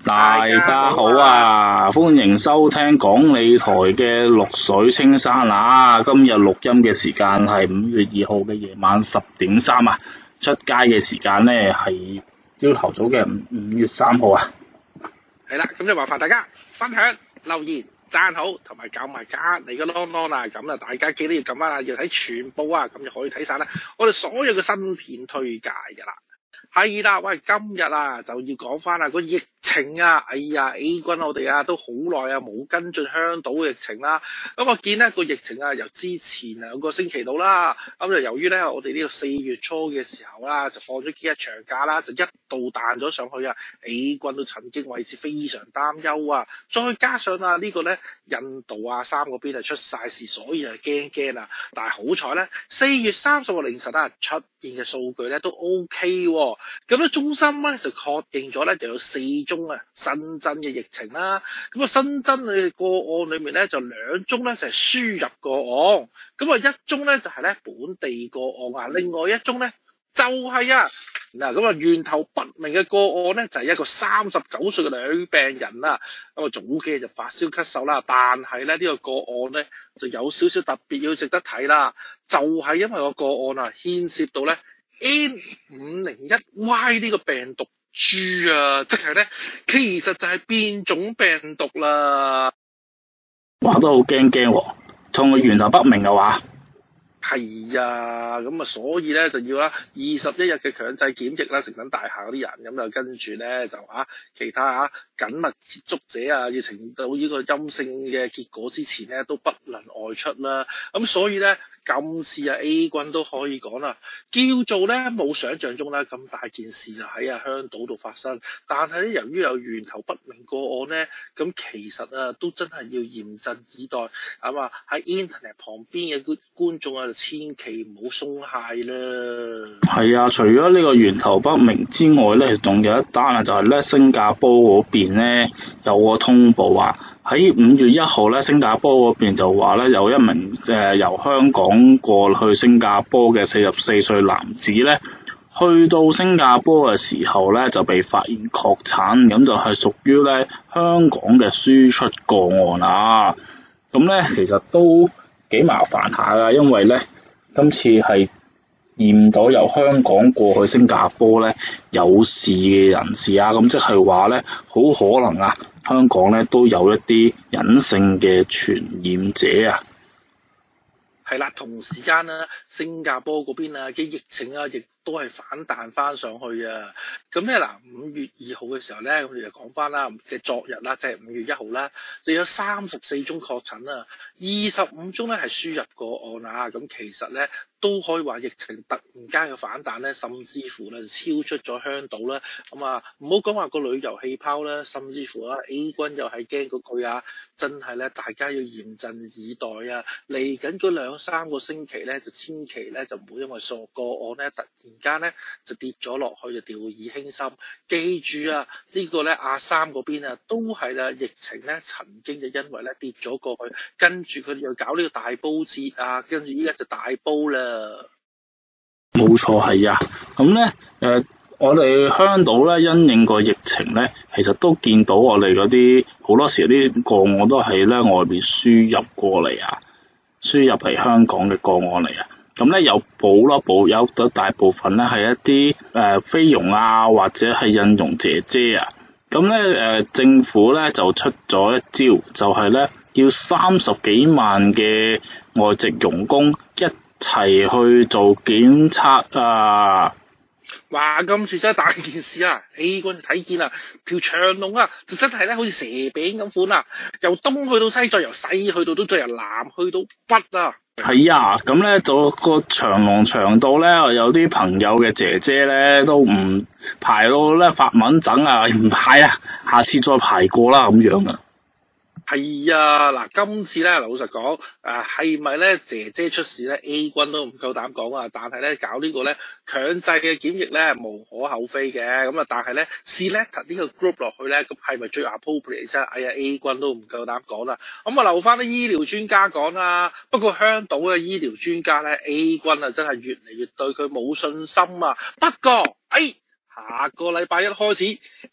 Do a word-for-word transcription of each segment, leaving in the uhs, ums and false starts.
大家好啊，歡迎收聽港理台嘅綠水青山啊！今日錄音嘅時間係五月二號嘅夜晚十點三啊，出街嘅時間呢係朝頭早嘅五五月三號啊。 係啦，咁就麻煩大家分享、留言、讚好，同埋撳埋加你個 long long 啦。咁啊，大家記得要撳翻啦，要睇全部啊，咁就可以睇晒啦。我哋所有嘅新片推介噶啦。係啦，喂，今日啊就要講翻啊個疫情啊，哎呀 A 軍我哋啊都好耐啊冇跟進香島嘅疫情啦。咁我見呢個疫情啊由之前兩個星期到啦，咁就由於咧我哋呢個四月初嘅時候啦，就放咗幾日長假啦，就一度彈咗上去啊。A 軍都曾經為之非常擔憂啊。再加上啊呢個咧印度啊三嗰邊啊出晒事，所以啊驚驚啊。但係好彩咧，四月三十號凌晨啊出現嘅數據咧都 OK 喎。咁咧，中心咧就確認咗咧，就有四宗啊新增嘅疫情啦。咁啊，新增嘅個案裏面咧，就兩宗咧就係輸入個案，咁啊一宗咧就係咧本地個案啊，另外一宗咧就係啊嗱咁啊源頭不明嘅個案咧，就係一個三十九歲嘅女病人啦。咁啊早幾日就發燒咳嗽啦，但係咧呢個個案咧就有少少特別要值得睇啦，就係因為個個案啊牽涉到咧。N 五零一 Y 呢個病毒株啊，即係咧，其實就係變種病毒啦。 哇，都好驚驚喎，同個源頭不明嘅話。 係啊，咁啊，所以咧就要啦，二十一日嘅強制檢疫啦，成等大廈嗰啲人，咁就跟住咧就啊，其他啊緊密接觸者啊，要呈到呢個陰性嘅結果之前咧，都不能外出啦。咁所以咧。今次啊 A 軍都可以講啦，叫做咧冇想象中咧咁大件事就喺啊香島度發生，但係咧由於有源頭不明個案咧，咁其實啊都真係要嚴陣以待，係嘛？喺 Internet 旁邊嘅觀觀眾啊，就千祈唔好鬆懈啦。 係啊，除咗呢個源頭不明之外咧，仲有一單啊，就係咧新加坡嗰邊咧有個通報啊。喺五月一號咧，新加坡嗰邊就話咧，有一名誒、呃、由香港過去新加坡嘅四十四歲男子咧，去到新加坡嘅時候咧，就被發現確診，咁就係屬於咧香港嘅輸出個案啊。咁咧其實都幾麻煩下㗎，因為咧今次係驗到由香港過去新加坡咧有事嘅人士啊，咁即係話咧好可能啊。香港咧都有一啲隱性嘅傳染者啊， 係啦，同時間啦，新加坡嗰邊啊嘅疫情啊，亦都係反彈翻上去啊！咁咧嗱，五月二號嘅時候咧，咁我哋就講翻啦嘅昨日啦，即係五月一號啦，就有三十四宗確診啊，二十五宗咧係輸入個案啊，咁其實咧都可以話疫情突然間嘅反彈咧，甚至乎咧超出咗香島啦。咁啊，唔好講話個旅遊氣泡啦，甚至乎啊 A 軍又係驚嗰句啊，真係咧大家要嚴陣以待啊！嚟緊嗰兩三個星期咧，就千祈咧就唔好因為數個案咧突然間咧就跌咗落去就掉以輕心。記住啊，這個、呢個咧阿三嗰邊啊都係啦，疫情咧曾經就因為咧跌咗過去，跟住佢哋又搞呢個大煲節啊，跟住依家就大煲啦。 冇錯，係啊，咁咧誒，我哋香島咧因應個疫情咧，其實都見到我哋嗰啲好多時啲個案都係咧外邊輸入過嚟啊，輸入嚟香港嘅個案嚟啊。咁咧有補啦補，有咗大部分咧係一啲誒、呃、菲傭啊，或者係印傭姐姐啊。咁咧誒政府咧就出咗一招，就係、是、咧要三十幾萬嘅外籍傭工一齊去做檢測啊！ 哇！今次真係大件事啊 ！A 軍睇見啊，條長龍啊，就真係咧好似蛇餅咁款啊，由東去到西，再由西去到東，再由南去到北啊！ 係啊，咁咧就個長龍長到咧，有啲朋友嘅姐姐咧都唔排到咧發蚊疹啊，唔排啊，下次再排過啦咁樣啊。 係啊，嗱，今次咧，老實講，誒係咪咧姐姐出事咧 ？A 軍都唔夠膽講啊，但係咧搞呢個咧強制嘅檢疫咧無可厚非嘅，咁啊，但係咧 select 呢個 group 落去咧，咁係咪最 appropriate 啫？哎呀 ，A 軍都唔夠膽講啦，咁啊留翻啲醫療專家講啦。不過香島嘅醫療專家咧 ，A 軍啊真係越嚟越對佢冇信心啊。不過，哎。下個禮拜一開始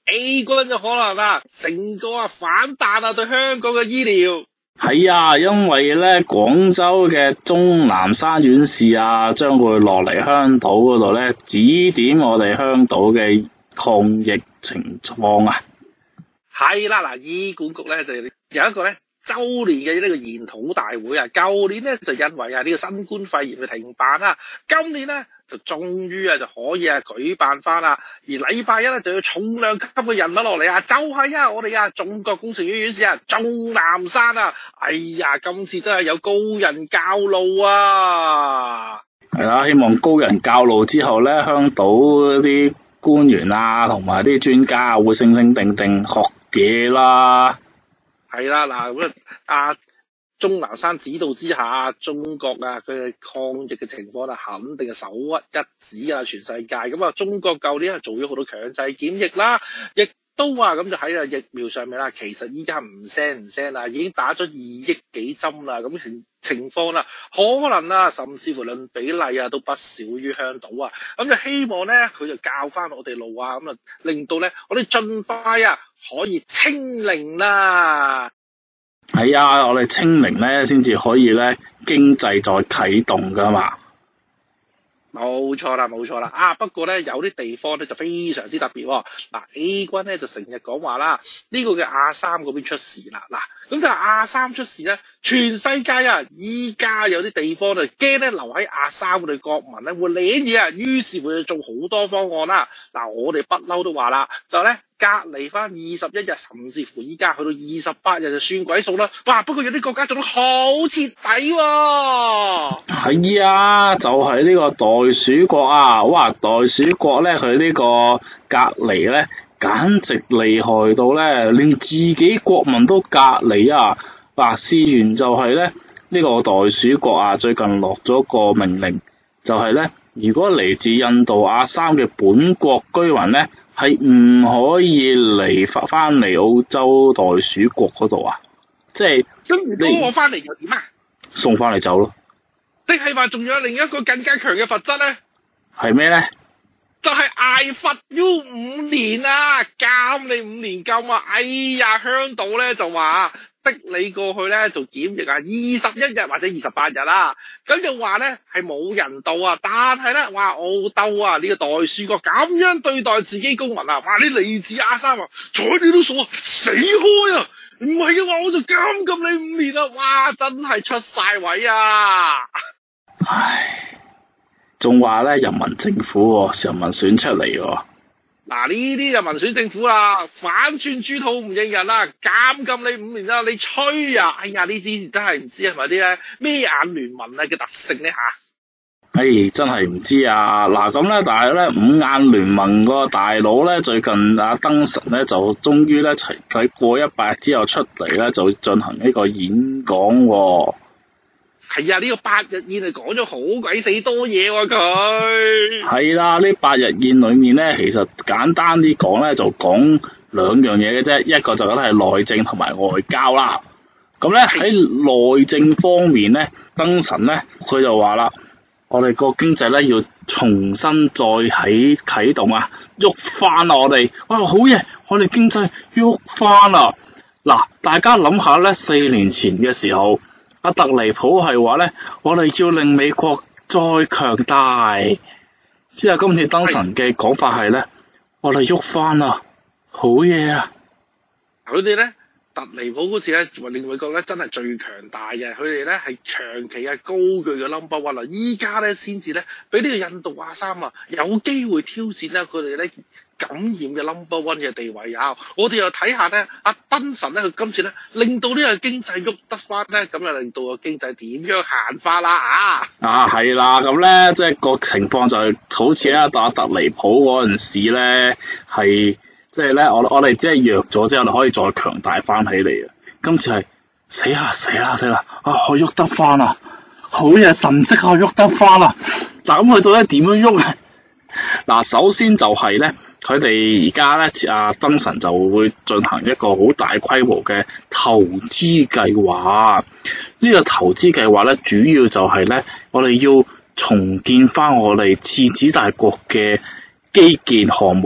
A 軍就可能啊成個啊反彈啊對香港嘅醫療。 係啊，因為咧廣州嘅鍾南山院士啊，將會落嚟香島嗰度咧指點我哋香島嘅抗疫情況啊。 係啦，嗱，醫管局咧就有一個咧周年嘅呢個研討大會啊。舊年咧就因為啊呢個新冠肺炎嘅停辦啦，今年咧就終於啊就可以啊舉辦翻啦。而禮拜一咧就要重量級嘅人物落嚟啊，就係啊我哋啊中國工程院院士啊鍾南山啊。哎呀，今次真係有高人教路啊！ 係啦，希望高人教路之後咧，香島啲官員啊同埋啲專家啊會醒醒定定學嘢啦。係啦，嗱咁啊，鍾南山指導之下，中國啊佢嘅抗疫嘅情況啊，肯定係首屈一指啊，全世界。咁啊，中國舊年係做咗好多強制檢疫啦，亦都話咁就喺啊疫苗上面啦，其實依家唔聲唔聲啦，已經打咗二億幾針啦，咁情情況啦，可能啊，甚至乎論比例啊，都不少於香島啊。咁就希望咧，佢就教翻我哋路啊，咁啊，令到咧我哋盡快啊可以清零啦。 係啊，我哋清零咧，先至可以咧經濟再啟動噶嘛。 冇錯啦，冇錯啦。啊，不過咧有啲地方咧就非常之特別喎。嗱 ，A 軍咧就成日講話啦，呢個嘅亞三嗰邊出事啦。嗱，咁就係亞三出事咧，全世界啊，依家有啲地方就驚咧留喺亞三嗰度國民咧會領嘢啊，於是會做好多方案啦。嗱，我哋不嬲都話啦，就咧隔離翻二十一日，甚至乎依家去到二十八日就算鬼數啦。哇！不過有啲國家做得好徹底喎。 係啊，就係呢個袋鼠國啊！哇，袋鼠國咧，佢呢個隔離咧，簡直厲害到咧，連自己國民都隔離啊！嗱，事緣就係咧，呢個袋鼠國啊，最近落咗個命令，就係咧，如果嚟自印度亞三嘅本國居民咧，係唔可以嚟翻翻嚟澳洲袋鼠國嗰度啊！即係咁我翻嚟又點啊？ 送翻嚟走咯。 定係話仲有另一個更加強嘅罰則咧？ 係咩咧？ 就係挨罰 U 五年啊，監你五年禁啊！哎呀，香島咧就話逼你過去咧做檢疫啊，二十一日或者二十八日啦。咁就話咧係冇人道啊，但係咧話澳洲啊呢、這個袋鼠國咁樣對待自己公民啊，話你嚟自亞三啊，睬你都傻啊，死開啊！唔係嘅話我就監禁你五年啊！哇，真係出晒位啊！ 唉，仲話咧人民政府喎，人民選出嚟喎。 嗱，呢啲就民選政府啦，反轉豬肚唔認人啦，監禁你五年啦，你吹啊！哎呀，呢啲真係唔知係咪啲咧咩眼聯盟啊嘅特性咧吓？ 唉、哎，真係唔知啊！嗱咁咧，但係咧五眼聯盟個大佬咧，最近阿登神咧就終於咧齊喺過一百日之後出嚟咧，就進行呢個演講喎。 係啊，呢、這個八日宴係講咗好鬼死多嘢喎佢。係啦，呢八日宴裏面咧，其實簡單啲講咧，就講兩樣嘢嘅啫，一個就梗係內政同埋外交啦。咁咧喺內政方面咧，登神咧佢就話啦，我哋個經濟咧要重新再喺啟動啊，喐翻啊我哋，哇好嘢，我哋經濟喐翻啊！嗱，大家諗下咧，四年前嘅時候。阿特尼普係話咧，我哋要令美國再強大。之後今次登神嘅講法係咧，我哋喐翻啦，好嘢啊！ 佢哋咧，特尼普嗰次咧，令美國咧真係最強大嘅。佢哋咧係長期係高踞嘅 number one 啊！依家咧先至咧，俾呢個印度亞三啊有機會挑戰咧，佢哋咧感染嘅 number one 嘅地位啊！我哋又睇下咧，阿登神咧，佢今次咧令到呢個經濟喐得翻咧，咁又令到個經濟點樣行法啦啊！ 啊，係啦，咁咧即係個情況就係好似咧阿特尼普嗰陣時咧，係即係咧我我哋即係弱咗之後，我哋可以再強大翻起嚟啊！今次係死啦死啦死啦！啊，可以喐得翻啊！好嘢，神蹟啊，喐得翻啊！嗱，咁佢到底點樣喐咧？嗱，首先就係咧。佢哋而家咧，阿登神就會進行一個好大規模嘅投資計劃。呢個投資計劃咧，主要就係咧，我哋要重建翻我哋次子大國嘅基建項目，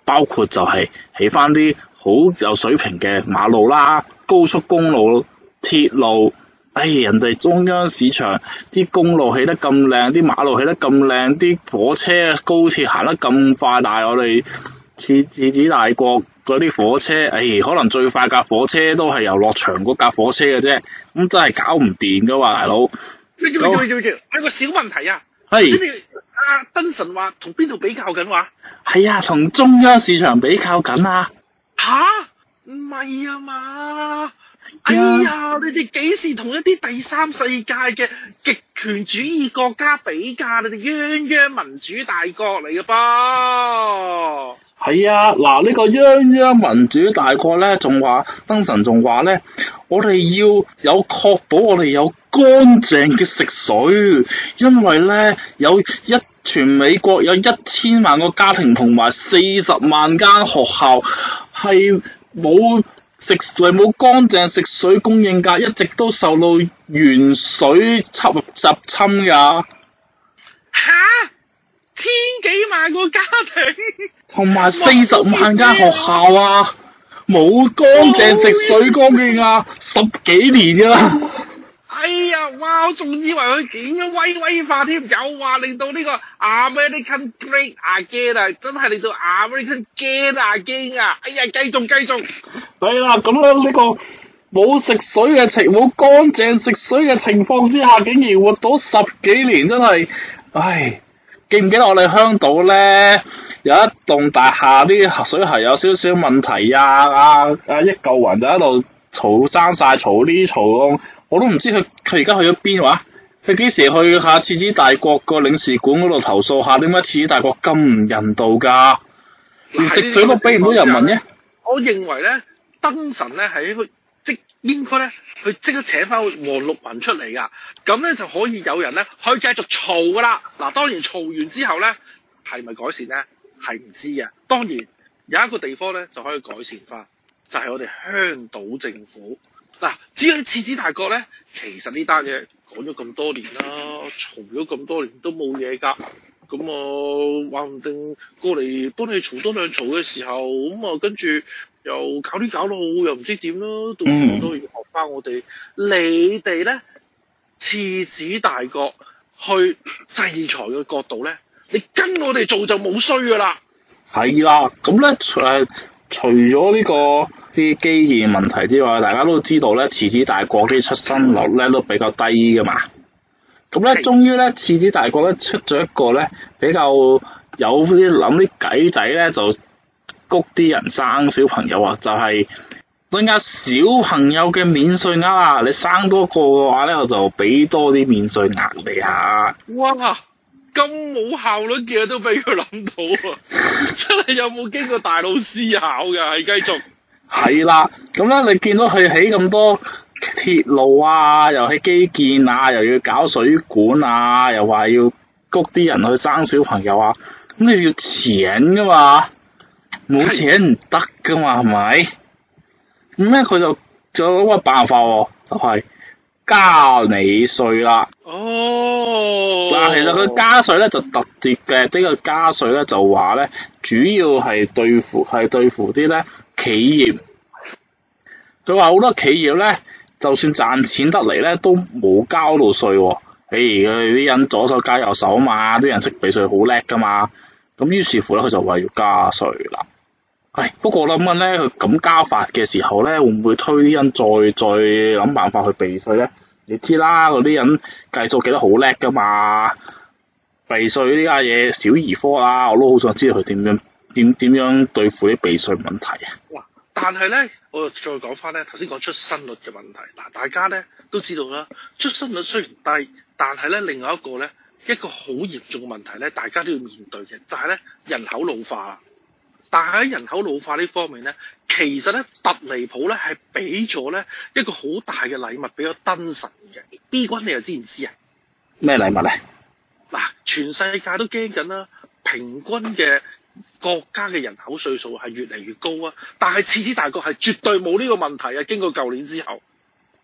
包括就係起翻啲好有水平嘅馬路啦、高速公路、鐵路。哎，人哋中央市場啲公路起得咁靚，啲馬路起得咁靚，啲火車、高鐵行得咁快，但係我哋次次子大國嗰啲火車，哎，可能最快架火車都係遊樂場嗰架火車嘅啫，咁真係搞唔掂噶嘛，大佬。 喂喂喂喂喂，有個小問題啊。 係。 先你阿燈神話同邊度比較緊話？ 係啊，同中央市場比較緊啊。 吓？唔係啊嘛？哎呀，你哋幾時同一啲第三世界嘅極權主義國家比較？你哋泱泱民主大國嚟嘅噃。 係啊，嗱、這、呢個泱泱民主大國咧，仲話燈神仲話咧，我哋要有確保我哋有乾淨嘅食水，因為咧有一全美國有一千萬個家庭同埋四十萬間學校係冇食水冇乾淨食水供應㗎，一直都受到原水侵入侵㗎。 吓？千幾萬個家庭， 同埋四十萬間學校啊，冇乾淨食水供應啊，十幾年㗎啦。 哎呀，哇！我仲以為佢點樣威威化添，有話令到呢個 American Great Again 啊，真係令到 American Great Again 啊！哎呀，繼續繼續。 係啦，咁樣呢個冇食水嘅情，冇乾淨食水嘅情況之下，竟然活到十幾年，真係，唉！記唔記得我哋香島咧有一棟大廈啲水係有少少問題啊？啊啊一嚿雲就喺度嘈生晒嘈呢嘈咁，我都唔知佢佢而家去咗邊話？佢幾時去下次子大國個領事館嗰度投訴下？點解次子大國咁唔人道㗎？連食水都俾唔到人民嘅？ 我認為咧，燈神咧係佢即應該咧，佢即刻請翻黃綠雲出嚟噶，咁咧就可以有人咧去繼續嘈噶啦。嗱，當然嘈完之後咧，係咪改善咧？係唔知嘅。當然有一個地方咧就可以改善翻，就係、是、我哋香島政府。嗱，至於次子大國咧，其實呢單嘢講咗咁多年啦，嘈咗咁多年都冇嘢噶。咁啊，話唔定過嚟幫你嘈多兩嘈嘅時候，咁啊跟住又搞啲搞到又唔知點咯，到時都要學翻我哋。嗯、你哋咧，次子大國去制裁嘅角度咧，你跟我哋做就冇衰噶啦。係啦，咁咧誒，除咗呢個啲基建問題之外，大家都知道咧，次子大國啲出生率咧都比較低噶嘛。咁咧，終於咧，次子大國咧出咗一個咧比較有啲諗啲計仔咧，就谷啲人生小朋友啊，就係增加小朋友嘅免稅額啊！你生多個嘅話咧，我就俾多啲免稅額你啊！ 哇！咁冇效率嘅都俾佢諗到啊！真係有冇經過大腦思考㗎？係繼續。 係啦，咁咧你見到佢起咁多鐵路啊，又起基建啊，又要搞水管啊，又話要谷啲人去生小朋友啊，咁你要錢噶嘛，冇錢唔得噶嘛，係咪？咁咧佢就仲有一個辦法喎、啊，就係、是、加你稅啦。 哦。 嗱，其實佢加稅咧就特別嘅，呢、這個加稅咧就話咧，主要係對付係對付啲咧企業。佢話好多企業咧。就算賺錢得嚟咧，都冇交到稅喎。誒，佢哋啲人左手加右手啊嘛，啲人識避稅好叻噶嘛。咁於是乎咧，佢就話要加稅啦。唉，不過我諗緊咧，佢咁加法嘅時候咧，會唔會推啲人再再諗辦法去避稅咧？你知啦，嗰啲人計數記得好叻噶嘛。避稅呢家嘢小兒科啦，我都好想知道佢點樣點點樣對付啲避稅問題啊。 但係咧，我再講翻咧，頭先講出生率嘅問題。嗱，大家咧都知道啦，出生率雖然低，但係咧另外一個咧一個好嚴重嘅問題咧，大家都要面對嘅，就係咧人口老化啦。但係喺人口老化呢方面咧，其實咧特離譜咧係俾咗咧一個好大嘅禮物俾咗燈神嘅。B 君你又知唔知啊？ 咩禮物咧？嗱， 全世界都驚緊啦，平均嘅國家嘅人口歲數係越嚟越高啊，但係次子大國係絕對冇呢個問題啊！經過舊年之後，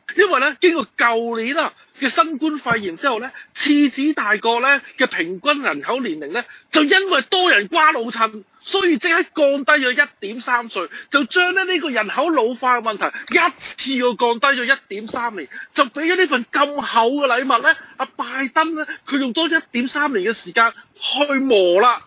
因為咧經過舊年啊嘅新冠肺炎之後咧，次子大國咧嘅平均人口年齡咧就因為多人瓜老襯，所以即刻降低咗一點三歲，就將咧呢個人口老化嘅問題一次過降低咗一點三年，就俾咗呢份咁厚嘅禮物咧，阿拜登咧佢用多一點三年嘅時間去磨啦。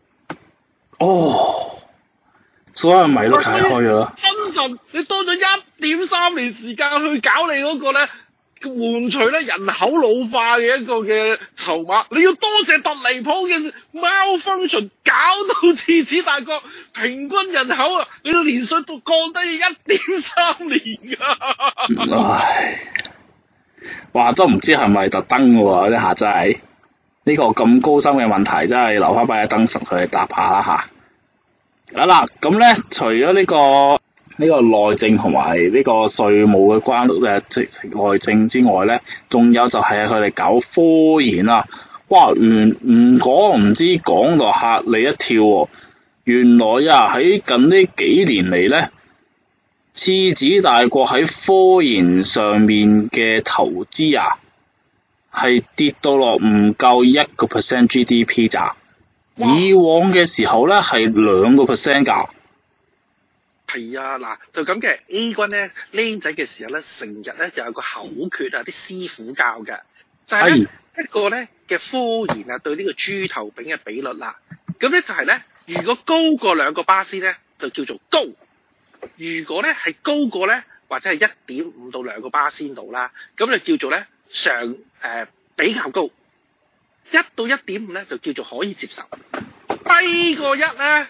哦，所有米都解開咗啦。 恩神，你多咗一點三年時間去搞你嗰個咧，換取咧人口老化嘅一個嘅籌碼，你要多謝特離譜嘅 malfunction， 搞到次子大國平均人口啊，你個年歲都降低咗一點三年噶。 唉，話都唔知係咪特登嘅喎，呢下真係呢個咁高深嘅問題，真係留翻俾阿登神佢哋答下啦吓。好啦，咁咧除咗呢個。呢個內政同埋呢個稅務嘅關誒即內政之外咧，仲有就係佢哋搞科研啊！哇，原唔講唔知講到嚇你一跳喎、哦！原來啊喺近呢幾年嚟咧，次子大國喺科研上面嘅投資啊，係跌到落唔夠一個 percent G D P 咋？以往嘅時候咧係兩個 percent 㗎。 係啊，嗱就咁嘅 A 君咧，僆仔嘅時候咧，成日咧就有個口訣啊，啲師傅教嘅，就係、是、咧一個咧嘅科研啊，對呢個豬頭炳嘅比率啦。咁咧就係咧，如果高過兩個巴仙咧，就叫做高；如果咧係高過咧，或者係一點五到兩個巴仙度啦，咁就叫做咧上誒、呃、比較高。一到一點五咧就叫做可以接受，低過一咧。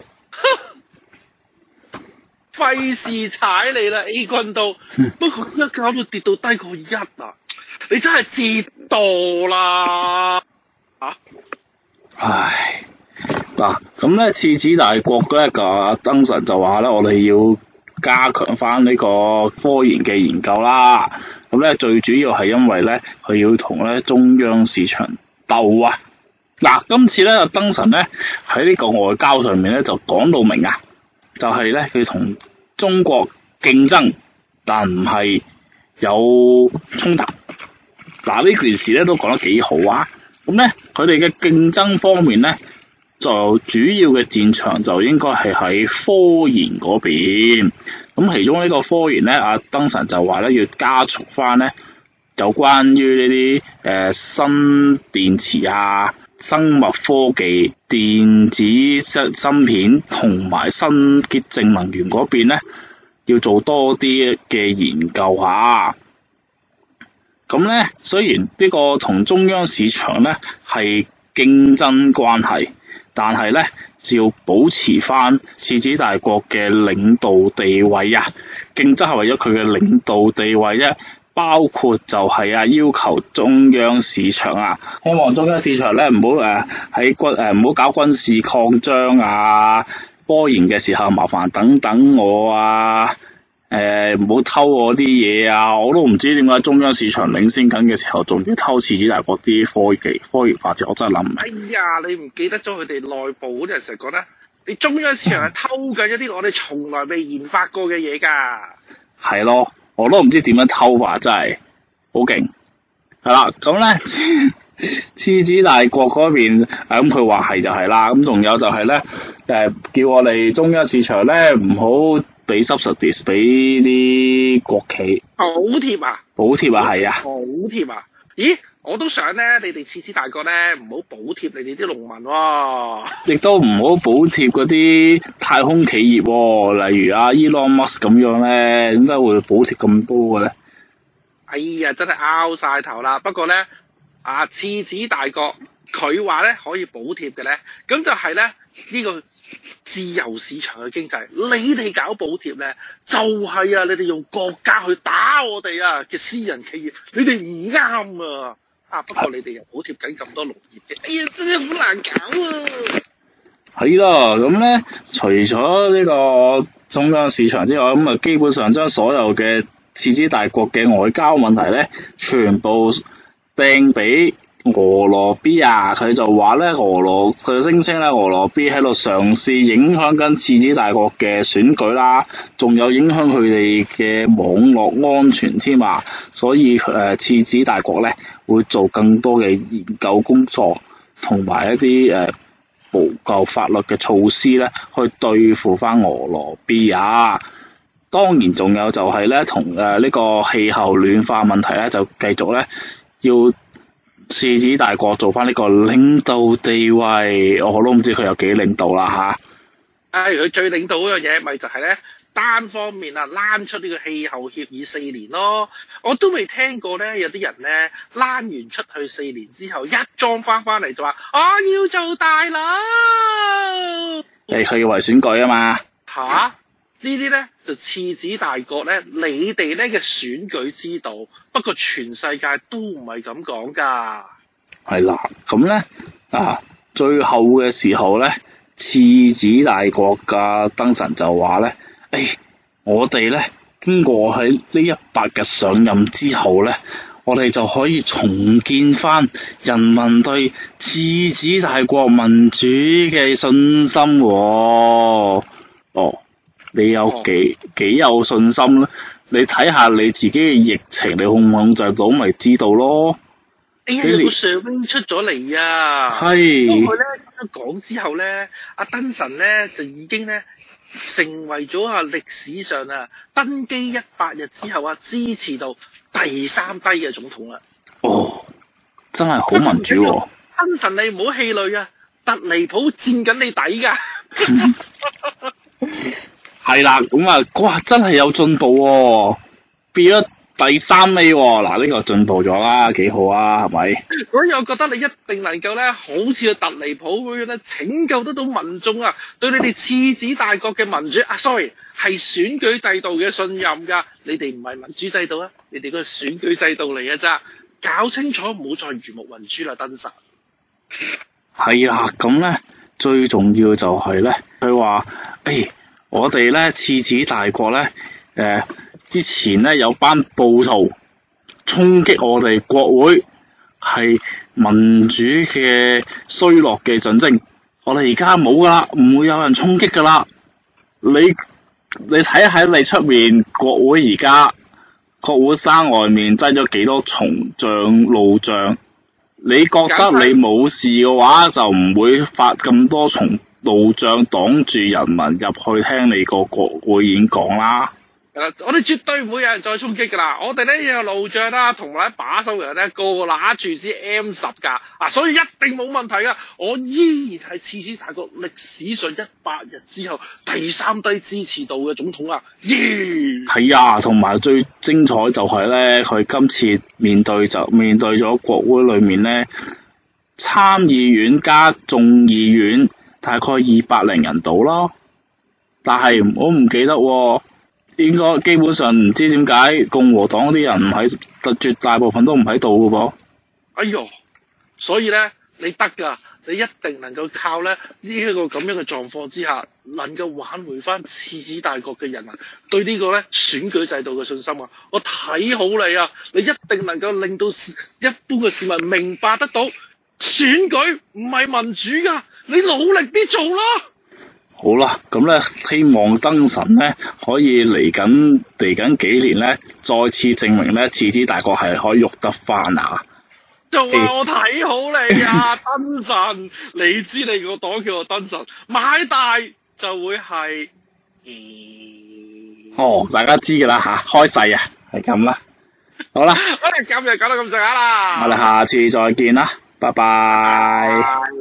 費事踩你啦 A 君都，不過一搞到跌到低過一啊，你真係折墮啦啊！ 唉，嗱咁咧，次子大國咧個登神就話咧，我哋要加強翻呢個科研嘅研究啦。咁咧最主要係因為咧，佢要同咧中央市場鬥啊。嗱，今次咧登神咧喺呢個外交上面咧就講到明啊。就係咧，佢同中國競爭，但唔係有衝突。嗱，呢件事咧都講得幾好啊！咁咧，佢哋嘅競爭方面咧，就主要嘅戰場就應該係喺科研嗰邊。咁其中呢個科研咧，阿登神就話咧要加速翻咧，有關於呢啲誒新電池啊、生物科技、電子芯片同埋新潔淨能源嗰邊咧，要做多啲嘅研究下。咁咧，雖然呢個同中央市場咧係競爭關係，但係咧就要保持翻次子大國嘅領導地位啊！競爭係為咗佢嘅領導地位啫。包括就係啊，要求中央市場啊，希望中央市場咧唔好誒喺軍誒唔好搞軍事擴張啊，科研嘅時候麻煩等等我啊，誒唔好偷我啲嘢啊，我都唔知點解中央市場領先緊嘅時候，仲要偷次子大國啲科技科研發展，我真係諗唔明。 哎呀，你唔記得咗佢哋內部嗰啲人成日講咧，你中央市場係偷緊一啲我哋從來未研發過嘅嘢㗎。 係咯。我都唔知點樣偷法，真係好勁。係啦，咁咧次子大國嗰邊，咁佢話係就係啦。咁仲有就係咧，誒叫我哋中央市場咧唔好俾 subsidies 俾啲國企補貼啊！ 補貼啊，係啊！ 補貼啊！咦，我都想咧，你哋次子大國咧唔好補貼你哋啲農民喎、哦， 亦都唔好補貼嗰啲太空企業喎、哦，例如阿 Elon Musk 咁樣咧，點解會補貼咁多嘅咧？ 哎呀，真係拗晒頭啦！不過咧，啊次子大國佢話咧可以補貼嘅咧，咁就係咧呢、這個自由市場嘅經濟，你哋搞補貼咧就係、是、啊，你哋用國家去打我哋啊嘅私人企業，你哋唔啱啊！啊，不過你哋又補貼緊咁多農業嘅，哎呀，真係好難搞啊！ 係咯，咁咧除咗呢個中央市場之外，咁啊基本上將所有嘅次子大國嘅外交問題咧，全部掟俾俄羅 B 啊，佢就話咧，俄羅佢聲稱咧，俄羅 B 喺度嘗試影響緊次子大國嘅選舉啦，仲有影響佢哋嘅網絡安全添啊，所以誒、呃、次子大國咧會做更多嘅研究工作，同埋一啲誒補救法律嘅措施咧，去對付翻俄羅 B 啊。當然仲有就係咧，同誒呢個氣候暖化問題咧，就繼續咧要次子大國做翻呢個領導地位，我都唔知佢有幾領導啦吓。 啊，佢最領導嗰樣嘢，咪就係咧單方面啊，攬出呢個氣候協議四年咯。我都未聽過咧，有啲人咧攬完出去四年之後，一裝翻翻嚟就話我要做大佬。 誒，佢要為選舉啊嘛。 吓、啊？呢啲咧就次子大國咧，你哋咧嘅選舉之道，不過全世界都唔係咁講噶。 係啦，咁咧啊，最後嘅時候咧，次子大國嘅燈神就話咧，誒、哎，我哋咧經過喺呢一百日上任之後咧，我哋就可以重建翻人民對次子大國民主嘅信心喎。哦。你有幾幾有信心咧？你睇下你自己嘅疫情，你控唔控制到，咪知道咯。 哎呀，有個上兵出咗嚟啊！ 係。 當佢咧咁樣講之後咧，阿燈神咧就已經咧成為咗啊歷史上啊登基一百日之後啊支持度第三低嘅總統啦。 哦，真係好民主喎！ 燈神你唔好氣餒啊，特離譜佔緊你底噶。 係啦，咁啊，哇，真係有進步喎，變咗第三位喎，嗱，呢個進步咗啦，幾好啊，係咪？ 所以我覺得你一定能夠咧，好似個特離譜咁樣咧，拯救得到民眾啊，對你哋次子大國嘅民主啊 ，sorry， 係選舉制度嘅信任噶，你哋唔係民主制度啊，你哋個選舉制度嚟嘅咋，搞清楚，唔好再魚目混珠啦，燈神。 係啦，咁咧最重要就係咧，佢話，誒。我哋咧次子大國咧，誒、呃、之前咧有班暴徒衝擊我哋國會，係民主嘅衰落嘅象徵。我哋而家冇噶啦，唔會有人衝擊噶啦。你你睇喺你出面國會而家國會山外面擠咗幾多重障路障？你覺得你冇事嘅話，就唔會發咁多重路障擋住人民入去聽你個國會演講啦。 係啦，我哋絕對唔會有人再衝擊噶啦。我哋咧有路障啦，同埋把手人咧個個拿住支 M 十噶，啊，所以一定冇問題噶。我依然係次子大國歷史上一百日之後第三低支持度嘅總統啊！耶！ 係啊，同埋最精彩就係咧，佢今次面對就面對咗國會裏面咧，參議院加眾議院。大概二百零人到咯，但係我唔記得喎，應該基本上唔知點解共和黨啲人唔喺，絕大部分都唔喺度嘅噃。 哎喲，所以咧你得噶，你一定能夠靠咧呢一個咁樣嘅狀況之下，能夠挽回翻次子大國嘅人民對呢個咧選舉制度嘅信心啊！我睇好你啊，你一定能夠令到一般嘅市民明白得到選舉唔係民主噶。你努力啲做啦！ 好啦，咁咧希望燈神咧可以嚟緊嚟緊幾年咧，再次證明咧次子大國係可以喐得翻啊！ 就話我睇好你啊，燈神！你知你個黨叫做燈神，買大就會係， 哦，大家知噶啦吓，開勢啊，係咁啦。好啦， 我哋今日講到咁上下啦， 我哋下次再見啦，拜拜。 拜拜。